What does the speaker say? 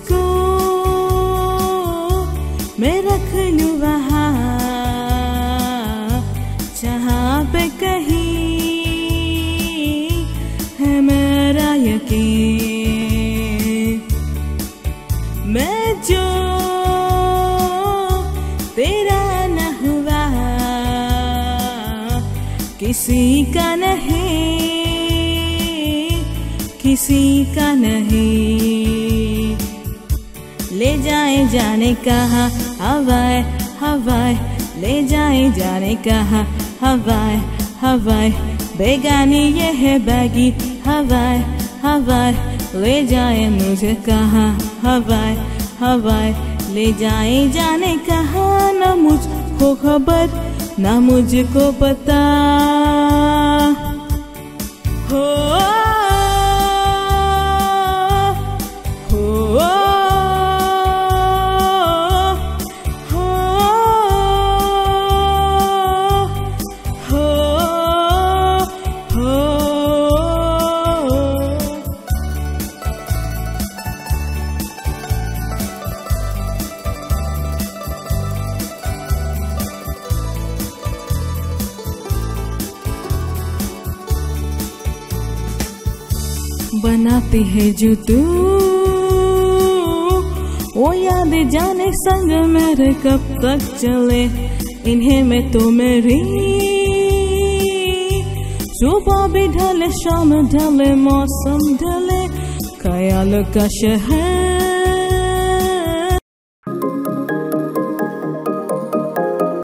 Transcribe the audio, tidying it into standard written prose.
तुझको मैं रख लूं वहाँ, जहाँ पे कहीं है मेरा यकीन। मैं जो तेरा न हुआ किसी का नहीं, किसी का नहीं। ले जाए जाने कहाँ हवाएं हवाएं, ले जाए जाने कहाँ हवाएं हवाएं, बेगानी ये है बैगी हवाएं हवाएं। ले जाए मुझे कहाँ हवाएं हवाएं, ले जाए जाने कहाँ, न मुझको खबर न मुझको पता हो। बनाती है जो तू वो याद जाने संग मेरे कब तक चले, इन्हें में तो मेरी सुबह भी ढले शाम ढले मौसम ढले, ख्याल का शहर